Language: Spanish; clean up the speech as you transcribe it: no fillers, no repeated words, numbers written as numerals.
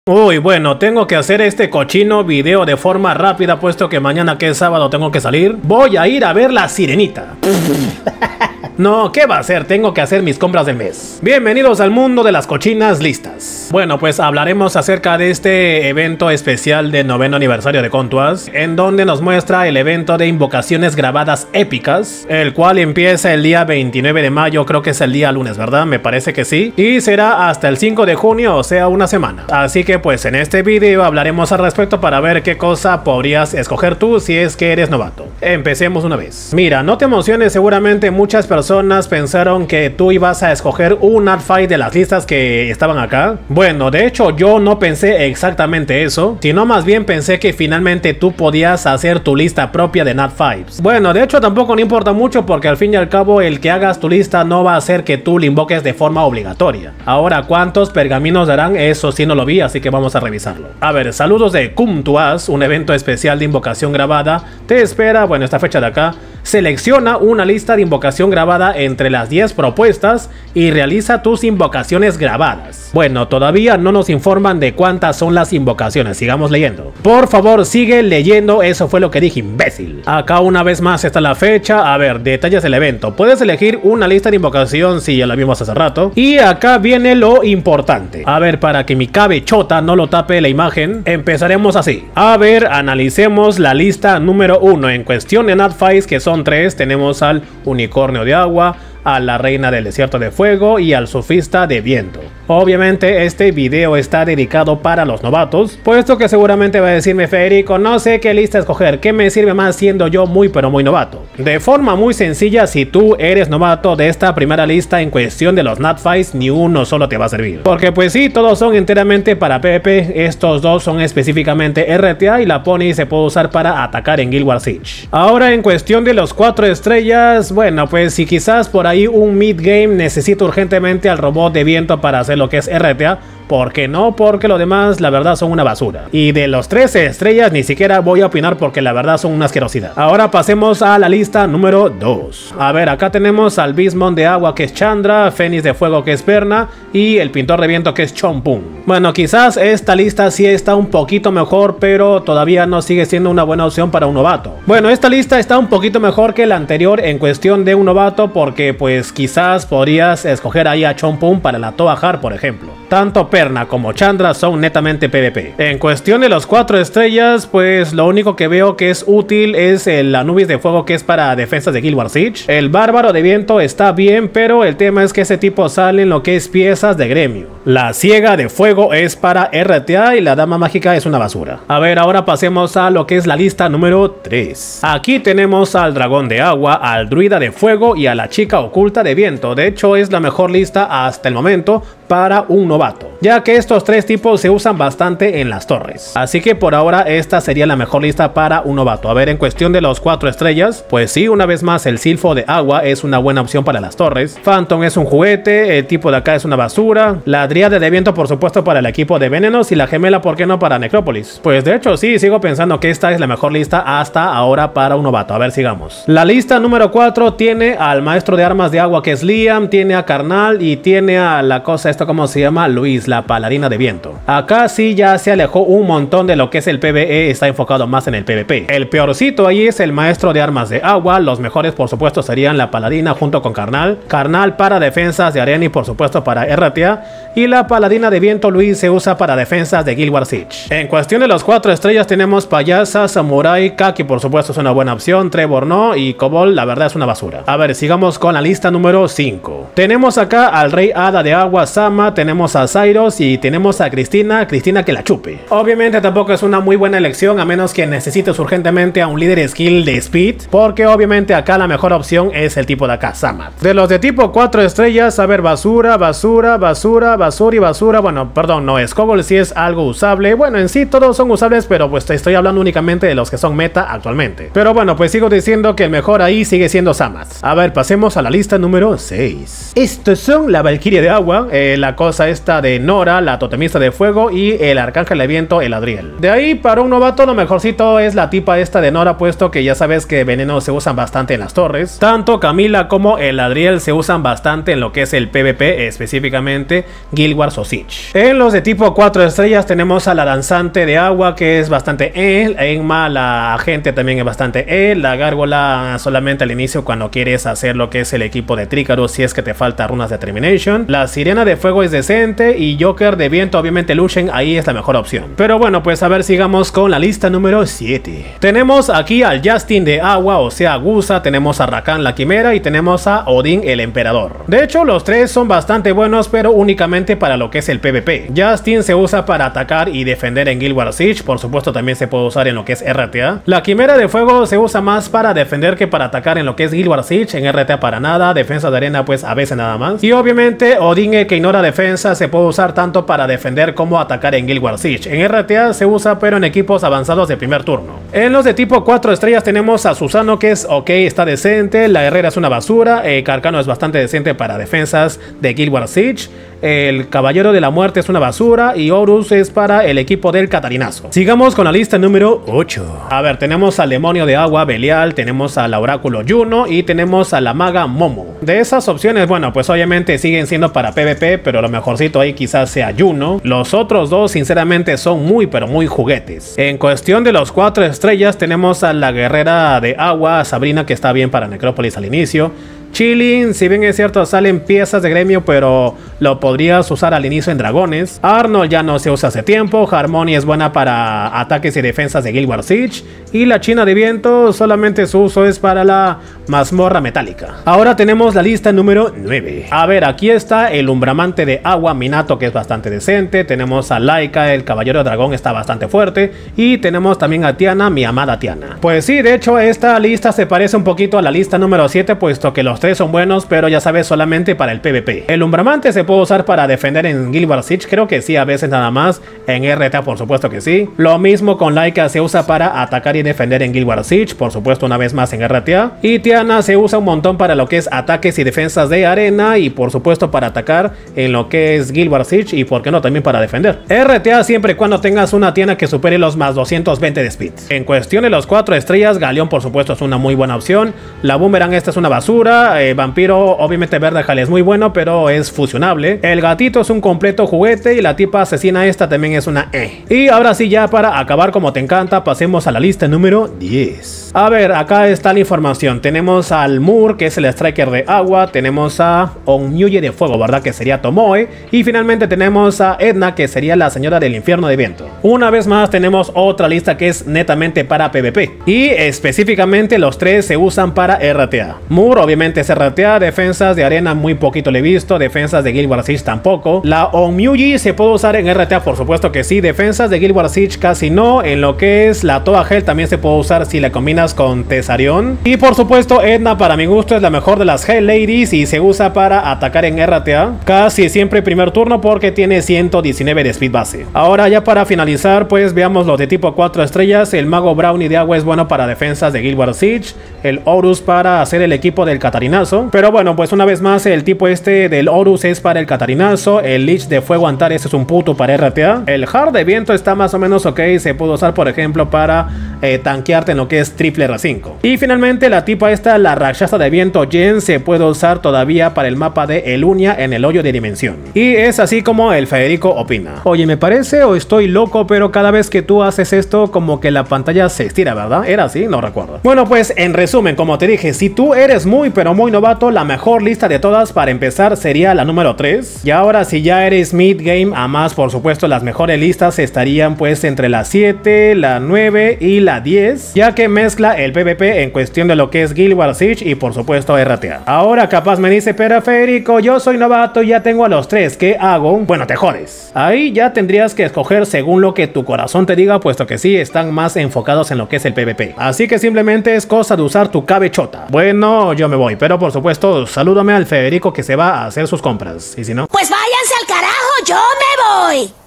Uy, bueno, tengo que hacer este cochino video de forma rápida, puesto que mañana que es sábado tengo que salir. Voy a ir a ver La Sirenita. No, ¿qué va a hacer? Tengo que hacer mis compras del mes. Bienvenidos al mundo de las cochinas listas. Bueno, pues hablaremos acerca de este evento especial del 9º aniversario de Contuas, en donde nos muestra el evento de invocaciones grabadas épicas, el cual empieza el día 29 de mayo, creo que es el día lunes, ¿verdad? Me parece que sí. Y será hasta el 5 de junio, o sea, una semana. Así que pues en este video hablaremos al respecto para ver qué cosa podrías escoger tú si es que eres novato. Empecemos una vez. Mira, no te emociones, seguramente muchas personas pensaron que tú ibas a escoger un Knightfight de las listas que estaban acá. Bueno, de hecho yo no pensé exactamente eso, sino más bien pensé que finalmente tú podías hacer tu lista propia de Knightfights. Bueno, de hecho tampoco no importa mucho, porque al fin y al cabo el que hagas tu lista no va a hacer que tú la invoques de forma obligatoria. Ahora, ¿cuántos pergaminos darán? Eso sí no lo vi, así que vamos a revisarlo. A ver, saludos de Contuas, un evento especial de invocación grabada. Te espera, bueno, esta fecha de acá. Selecciona una lista de invocación grabada entre las 10 propuestas y realiza tus invocaciones grabadas. Bueno, todavía no nos informan de cuántas son las invocaciones, sigamos leyendo. Por favor, sigue leyendo, eso fue lo que dije, imbécil. Acá una vez más está la fecha. A ver, detalles del evento. Puedes elegir una lista de invocación, si ya la vimos hace rato. Y acá viene lo importante. A ver, para que mi cabechota no lo tape la imagen, empezaremos así. A ver, analicemos la lista número 1. En cuestión de Knightfights, que son 3, tenemos al unicornio de agua, a la reina del desierto de fuego y al surfista de viento. Obviamente este video está dedicado para los novatos, puesto que seguramente va a decirme: Federico, no sé qué lista escoger, ¿qué me sirve más siendo yo muy pero muy novato? De forma muy sencilla, si tú eres novato de esta primera lista en cuestión de los Knightfights, ni uno solo te va a servir, porque pues sí, todos son enteramente para PvP. Estos dos son específicamente RTA y la Pony se puede usar para atacar en Guild Wars Siege. Ahora, en cuestión de los 4 estrellas, bueno, pues si quizás por ahí un mid game necesito urgentemente al robot de viento para hacer lo que es RTA, ¿por qué no? Porque lo demás la verdad son una basura. Y de los 13 estrellas ni siquiera voy a opinar, porque la verdad son una asquerosidad. Ahora pasemos a la lista número 2. A ver, acá tenemos al Bismon de agua, que es Chandra, Fénix de fuego, que es Perna, y el pintor de viento, que es Chompung. Bueno, quizás esta lista sí está un poquito mejor, pero todavía no sigue siendo una buena opción para un novato. Bueno, esta lista está un poquito mejor que la anterior en cuestión de un novato, porque pues quizás podrías escoger ahí a Chompung para la Toa Har, por ejemplo. Tanto Perna como Chandra son netamente PvP. En cuestión de los 4 estrellas, pues lo único que veo que es útil es el Anubis de fuego, que es para defensas de Guild Wars Siege. El bárbaro de viento está bien, pero el tema es que ese tipo sale en lo que es piezas de gremio. La ciega de fuego es para RTA y la dama mágica es una basura. A ver, ahora pasemos a lo que es la lista número 3. Aquí tenemos al dragón de agua, al druida de fuego y a la chica oculta de viento. De hecho, es la mejor lista hasta el momento para un novato, ya que estos 3 tipos se usan bastante en las torres. Así que por ahora esta sería la mejor lista para un novato. A ver, en cuestión de los 4 estrellas, pues sí, una vez más el Silfo de agua es una buena opción para las torres. Phantom es un juguete, el tipo de acá es una basura. La Dríade de viento, por supuesto, para el equipo de venenos, y la gemela, ¿por qué no?, para Necrópolis. Pues de hecho sí, sigo pensando que esta es la mejor lista hasta ahora para un novato. A ver, sigamos. La lista número 4 tiene al maestro de armas de agua, que es Liam, tiene a Karnal y tiene a la cosa esta, ¿cómo se llama? Luis, la paladina de viento. Acá sí ya se alejó un montón de lo que es el PvE, está enfocado más en el PvP. El peorcito ahí es el maestro de armas de agua. Los mejores, por supuesto, serían la paladina junto con Karnal. Karnal para defensas de arena y por supuesto para RTA, y la paladina de viento Luis se usa para defensas de Guild Wars Siege. En cuestión de los 4 estrellas tenemos Payasa, Samurai, Kaki por supuesto es una buena opción, Trevor no, y Kobold la verdad es una basura. A ver, sigamos con la lista número 5. Tenemos acá al rey hada de agua, Sama, tenemos a Cyrus y tenemos a Cristina que la chupe. Obviamente tampoco es una muy buena elección, a menos que necesites urgentemente a un líder skill de speed, porque obviamente acá la mejor opción es el tipo de acá, Samat. De los de tipo 4 estrellas, a ver, basura, basura, basura, basura y basura. Bueno, perdón, no es Kobold, sí es algo usable. Bueno, en sí todos son usables, pero pues te estoy hablando únicamente de los que son meta actualmente. Pero bueno, pues sigo diciendo que el mejor ahí sigue siendo Samat. A ver, pasemos a la lista número 6. Estos son la Valquiria de agua, la cosa esta esta de Nora, la totemista de fuego, y el arcángel de viento, el Adriel. De ahí, para un novato, lo mejorcito es la tipa esta de Nora, puesto que ya sabes que venenos se usan bastante en las torres. Tanto Camila como el Adriel se usan bastante en lo que es el PvP, específicamente Guild Wars o Siege. En los de tipo 4 estrellas tenemos a la danzante de agua, que es bastante Enma, la agente también es bastante la gárgola solamente al inicio cuando quieres hacer lo que es el equipo de Trícaros, si es que te falta runas de Termination. La sirena de fuego es decente y Joker de viento, obviamente Lucian, ahí es la mejor opción. Pero bueno, pues a ver, sigamos con la lista número 7. Tenemos aquí al Justin de agua, o sea Gusa, tenemos a Rakan la quimera y tenemos a Odín el emperador. De hecho, los tres son bastante buenos, pero únicamente para lo que es el PvP. Justin se usa para atacar y defender en Guild Wars Siege, por supuesto también se puede usar en lo que es RTA. La quimera de fuego se usa más para defender que para atacar en lo que es Guild Wars Siege, en RTA para nada, defensa de arena pues a veces nada más. Y obviamente Odín que ignora defensa se puede usar tanto para defender como atacar en Guild Wars Siege. En RTA se usa pero en equipos avanzados de primer turno. En los de tipo 4 estrellas tenemos a Susano, que es ok, está decente, la herrera es una basura, Carcano es bastante decente para defensas de Guild Wars Siege, el caballero de la muerte es una basura y Horus es para el equipo del Catarinazo. Sigamos con la lista número 8. A ver, tenemos al demonio de agua Belial, tenemos al oráculo Juno y tenemos a la maga Momo. De esas opciones, bueno, pues obviamente siguen siendo para PvP, pero lo mejorcito ahí quizás sea Juno. Los otros dos sinceramente son muy pero muy juguetes. En cuestión de los 4 estrellas tenemos a la guerrera de agua Sabrina, que está bien para Necrópolis al inicio. Chilling, si bien es cierto salen piezas de gremio, pero lo podrías usar al inicio en dragones. Arnold ya no se usa hace tiempo. Harmony es buena para ataques y defensas de Guild Wars Siege. Y la china de viento solamente su uso es para la mazmorra metálica. Ahora tenemos la lista número 9. A ver, aquí está el umbramante de agua Minato, que es bastante decente. Tenemos a Laika, el caballero dragón, está bastante fuerte. Y tenemos también a Tiana, mi amada Tiana. Pues sí, de hecho esta lista se parece un poquito a la lista número 7, puesto que los tres son buenos, pero ya sabes, solamente para el PvP. El umbramante se puede usar para defender en Guild Wars Siege, creo que sí, a veces nada más. En RTA por supuesto que sí. Lo mismo con Laika, se usa para atacar y defender en Guild Wars Siege, por supuesto una vez más en RTA. Y Tiana se usa un montón para lo que es ataques y defensas de arena, y por supuesto para atacar en lo que es Guild Wars Siege, y por qué no también para defender. RTA siempre y cuando tengas una Tiana que supere los más 220 de speed. En cuestión de los 4 estrellas, Galeón por supuesto es una muy buena opción. La Boomerang esta es una basura. Vampiro obviamente verde es muy bueno, pero es fusionable. El gatito es un completo juguete y la tipa asesina esta también es una Y ahora sí, ya para acabar como te encanta, pasemos a la lista número 10. A ver, acá está la información. Tenemos al Moore, que es el striker de agua. Tenemos a Onmyuji de fuego, ¿verdad? Que sería Tomoe. Y finalmente tenemos a Edna, que sería la señora del infierno de viento. Una vez más tenemos otra lista que es netamente para PvP. Y específicamente los tres se usan para RTA. Moore obviamente es RTA, defensas de arena muy poquito le he visto, defensas de Guild Wars Siege tampoco. La Onmyuji se puede usar en RTA, por supuesto que sí, defensas de Guild Wars Siege casi no. En lo que es la Toa Hell también se puede usar si la combinas con Tesarion. Y por supuesto Edna para mi gusto es la mejor de las Hell Ladies y se usa para atacar en RTA casi siempre primer turno porque tiene 119 de speed base. Ahora ya para finalizar pues veamos los de tipo 4 estrellas. El mago Brownie de agua es bueno para defensas de Guild Wars Siege, el Horus para hacer el equipo del Catarinazo. Pero bueno, pues una vez más el tipo este del Horus es para el Catarinazo. El Lich de fuego Antares es un puto para RTA. El Hard de viento está más o menos ok, se puede usar por ejemplo para tanquearte en lo que es triple R5. Y finalmente la tipa esta, la Rakshasa de viento Jen, se puede usar todavía para el mapa de Elunia en el hoyo de dimensión. Y es así como el Federico opina. Oye, me parece o estoy loco, pero cada vez que tú haces esto como que la pantalla se estira, ¿verdad? ¿Era así? No recuerdo. Bueno, pues en resumen, como te dije, si tú eres muy pero muy novato, la mejor lista de todas para empezar sería la número 3. Y ahora si ya eres mid game a más, por supuesto las mejores listas estarían pues entre la 7, la 9 y la 10, ya que mezcla el PvP en cuestión de lo que es Guild Wars Siege y por supuesto RTA. Ahora capaz me dice, pero Federico, yo soy novato y ya tengo a los 3, ¿qué hago? Bueno, te jodes. Ahí ya tendrías que escoger según lo que tu corazón te diga, puesto que sí, están más enfocados en lo que es el PvP. Así que simplemente es cosa de usar tu cabechota. Bueno, yo me voy, pero por supuesto, salúdame al Federico que se va a hacer sus compras. Y si no, pues váyanse al carajo, yo me voy.